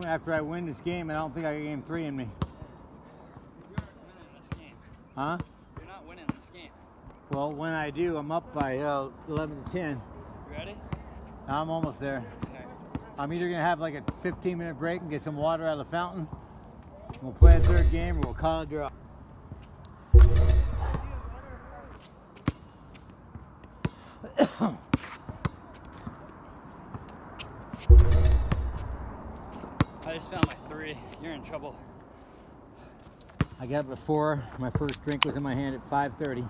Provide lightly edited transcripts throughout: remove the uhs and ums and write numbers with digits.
after I win this game, and I don't think I got game 3 in me. You're not winning this game. Huh? You're not winning this game. Well, when I do, I'm up by 11 to 10. You ready? I'm almost there. Okay. I'm either going to have like a 15-minute break and get some water out of the fountain. We'll play a third game, or we'll call it draw. I just found my 3. You're in trouble. I got up at 4. My first drink was in my hand at 5:30.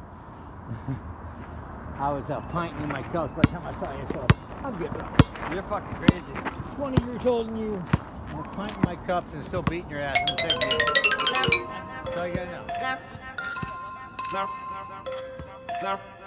I was pinting in my cups by the time I saw you, so I'm good. You're fucking crazy. 20 years old than you. I'm pinting my cups and still beating your ass in the same game. That's all you gotta know.